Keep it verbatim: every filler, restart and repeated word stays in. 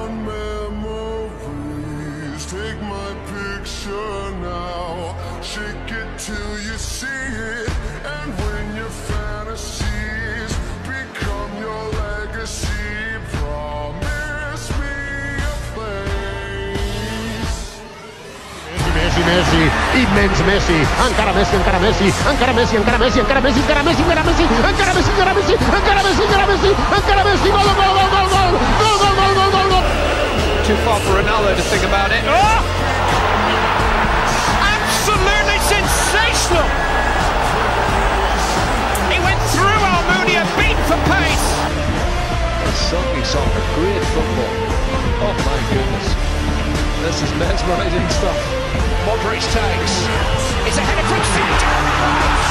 fond memories. Take my picture now, shake it till you see it, and when your fantasies become your legacy, promise me a place. Messi, Messi, immens Messi, encara Messi, encara Messi, encara Messi, encara Messi, encara Messi, encara Messi, encara Messi, encara Messi, encara Messi, encara Messi, encara Messi, encara Messi, gol, gol, gol, gol, gol, gol, gol, gol, gol, gol, gol. Too far for Ronaldo to think about it. Oh! Absolutely sensational! He went through Almunia, beat for pace. Silky soccer, great football. Oh my goodness. This is mesmerising stuff. Modric takes. It's a header from Santa.